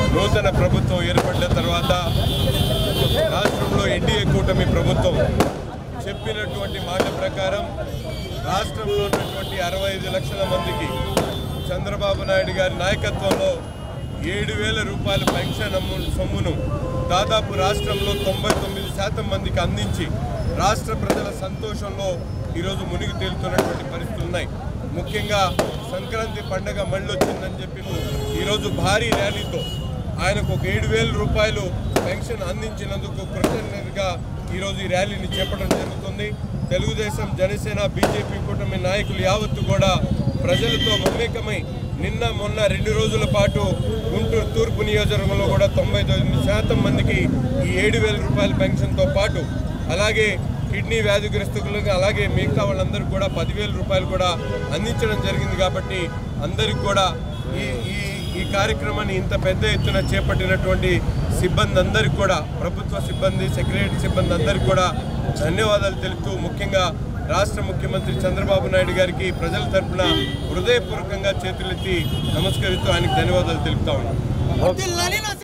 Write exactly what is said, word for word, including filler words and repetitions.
నూతన ప్రభుత్వం ఏర్పడిన తర్వాత రాష్ట్రంలో ఎన్డీఏ కూటమి ప్రభుత్వం చెప్పినటువంటి మాట ప్రకారం రాష్ట్రంలో ఉన్నటువంటి అరవై ఐదు లక్షల మందికి చంద్రబాబు నాయుడు గారి నాయకత్వంలో ఏడు వేల రూపాయల పెన్షన్ సొమ్మును దాదాపు రాష్ట్రంలో తొంభై తొమ్మిది శాతం మందికి అందించి రాష్ట్ర ప్రజల సంతోషంలో ఈరోజు మునిగి తేలుతున్నటువంటి పరిస్థితులు ఉన్నాయి. ముఖ్యంగా సంక్రాంతి పండగ మళ్ళీ వచ్చిందని చెప్పి ఈరోజు భారీ ర్యాలీతో ఆయనకు ఒక ఏడు వేల రూపాయలు పెన్షన్ అందించినందుకు కృతజ్ఞతగా ఈరోజు ఈ ర్యాలీని చేపట్టడం జరుగుతుంది. తెలుగుదేశం, జనసేన, బీజేపీ కూటమి నాయకులు యావత్తు కూడా ప్రజలతో మమేకమై నిన్న మొన్న రెండు రోజుల పాటు గుంటూరు తూర్పు నియోజకవర్గంలో కూడా తొంభై తొమ్మిది శాతం మందికి ఈ ఏడు వేల రూపాయల పెన్షన్తో పాటు అలాగే కిడ్నీ వ్యాధిగ్రస్తులకు అలాగే మిగతా వాళ్ళందరికీ కూడా పదివేల రూపాయలు కూడా అందించడం జరిగింది. కాబట్టి అందరికి కూడా ఈ ఈ ఈ కార్యక్రమాన్ని ఇంత పెద్ద ఎత్తున చేపట్టినటువంటి సిబ్బంది అందరికీ కూడా, ప్రభుత్వ సిబ్బంది, సెక్రటరీ సిబ్బంది అందరికీ కూడా ధన్యవాదాలు తెలుపుతూ ముఖ్యంగా రాష్ట్ర ముఖ్యమంత్రి చంద్రబాబు నాయుడు గారికి ప్రజల తరఫున హృదయపూర్వకంగా చేతులెత్తి నమస్కరిస్తూ ఆయనకు ధన్యవాదాలు తెలుపుతా ఉన్నాను.